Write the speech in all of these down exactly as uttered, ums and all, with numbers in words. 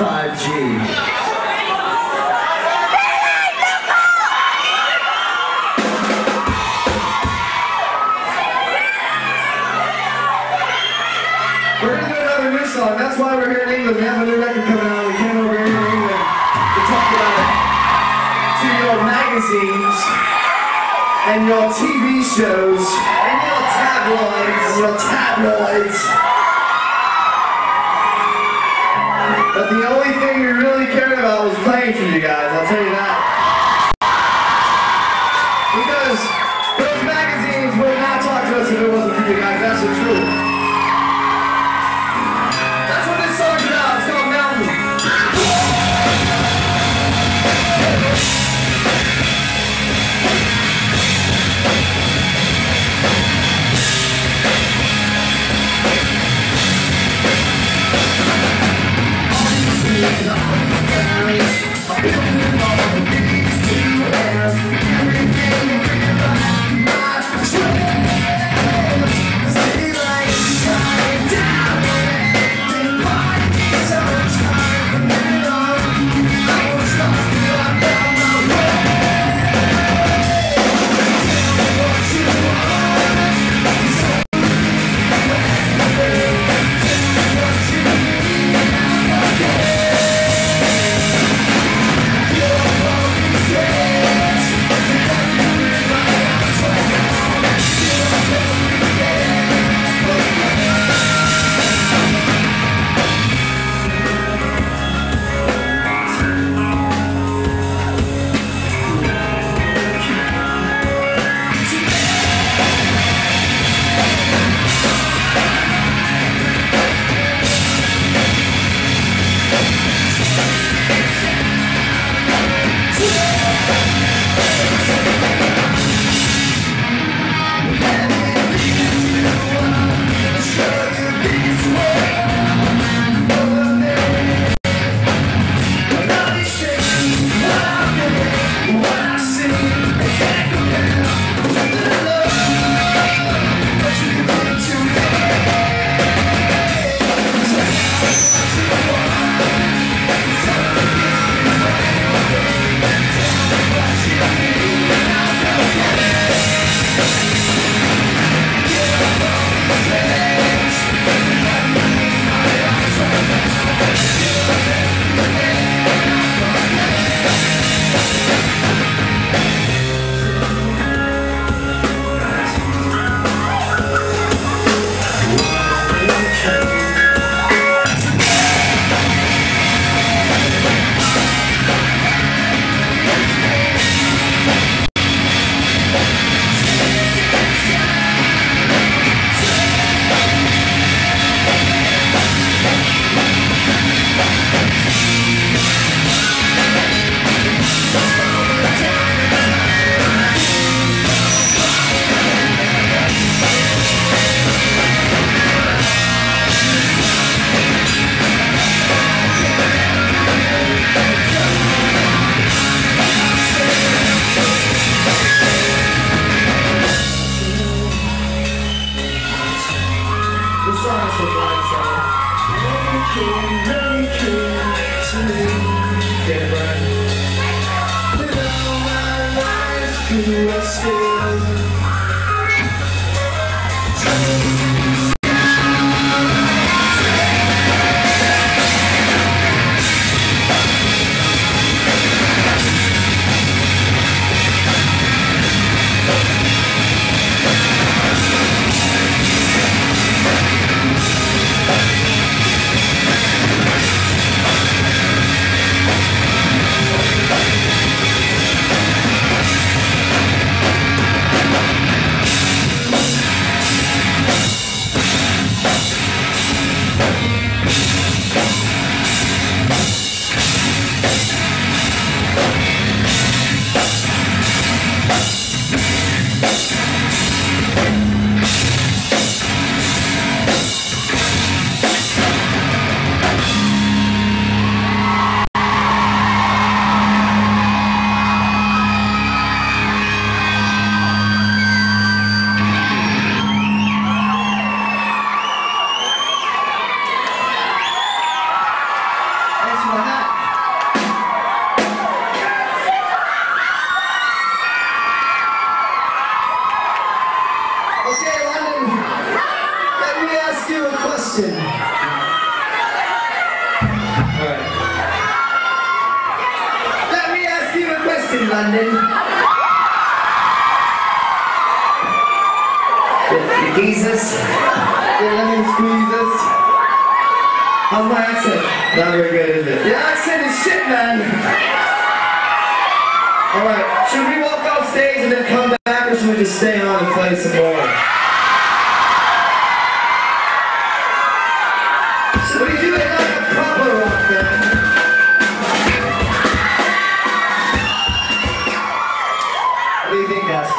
five G. We're gonna do another new song. That's why we're here in England. We have a new record coming out. We came over here to England to talk about it to your magazines and your T V shows and your tabloids and your tabloids. But the only thing we really cared about was playing for you guys. I'll tell you that. Because those magazines would not talk to us if it wasn't for you guys. That's the truth. That's what this song's about. It's called Mountain. Thanks for the hat. Okay, London, let me ask you a question. Alright. Let me ask you a question, London. Jesus. Yeah, let me squeeze this. How's my accent? Not very good, is it? Your accent is shit, man. Alright, should we walk off stage and then come back, or should we just stay on and play some more? Should we do it like a proper rock band? What do you think, guys?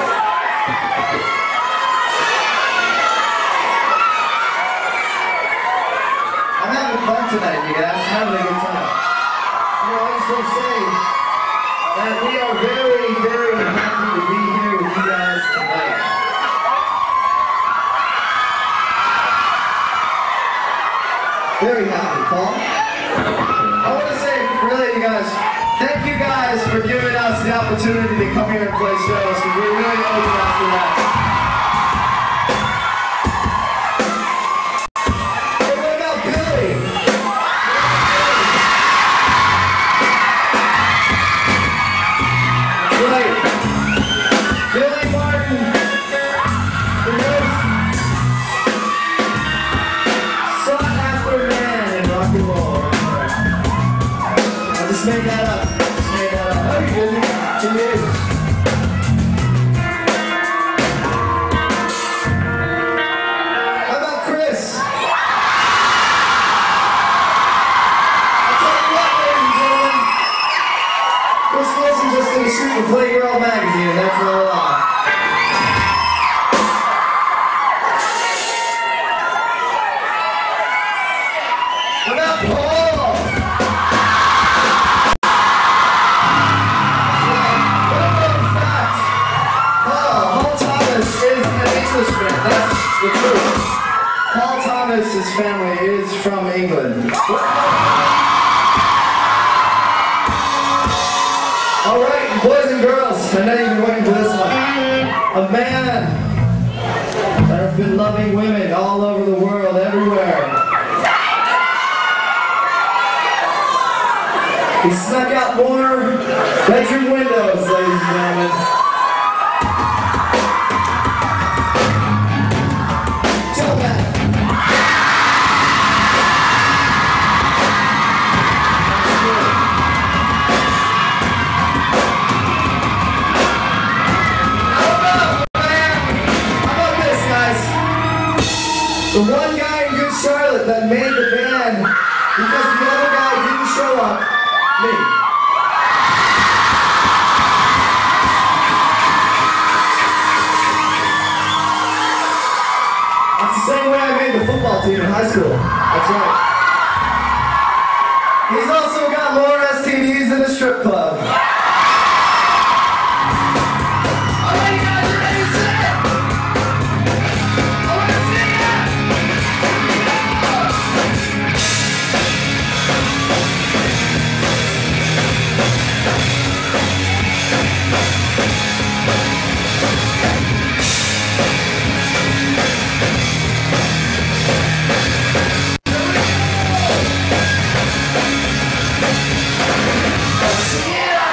I'm having fun tonight, you guys. I'm having a good time. You know, I just want to say that we are very, very happy to be here with you guys tonight. Very happy, Paul. I want to say, really, you guys, thank you guys for giving us the opportunity to come here and play shows, because we're really open after that. Hey, what about Billy? That's right. Billy Martin, the most sought after man in rock and roll. I just made that up. Just made that up. Oh, you didn't? It is. How about Chris? I'll tell you what, ladies and gentlemen. Chris Wilson's just going to shoot the Playgirl magazine, and that's not a lie. What about Paul? What about the fact? Paul, Paul Thomas is an Englishman. That's the truth. Paul Thomas's family is from England. All right, boys and girls, I know you've been waiting for this one. A man that has been loving women all over the world, everywhere. He snuck out more bedroom windows, ladies and gentlemen. Joe Mack. How about, man? How about this, guys? The one guy in Good Charlotte that made the band because the other guy didn't show up. Me. That's the same way I made the football team in high school. That's right. He's also got more S T Ds than a strip club. Alright, you guys are ready to sing? I want to sing it! Yeah!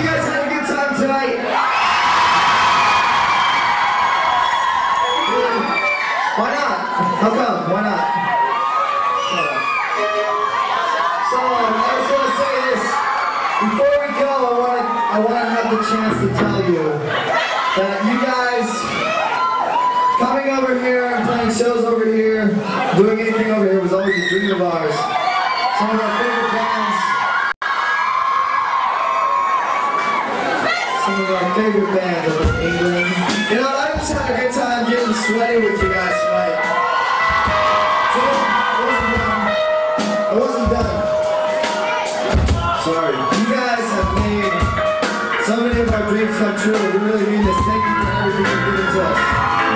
you guys had a good time tonight? Why not? How come? Why not? So, I just want to say this. Before we go, I want to I want to have the chance to tell you that you guys coming over here and playing shows over here, doing anything over here was always a dream of ours. Some of our favorite bands. Some of our favorite bands over in England. You know, I just had a good time getting sweaty with you guys tonight. So, I wasn't done. I wasn't done. Sorry. You guys have made so many of our dreams come true. We really mean this. Thank you for everything you've given to us.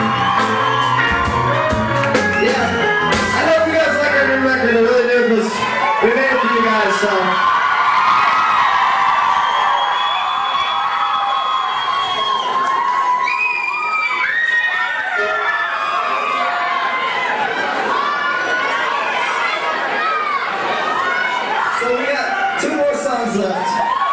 Yeah. I know you guys like our new record. I really do, because we made it for you guys, so. So we got two more songs left.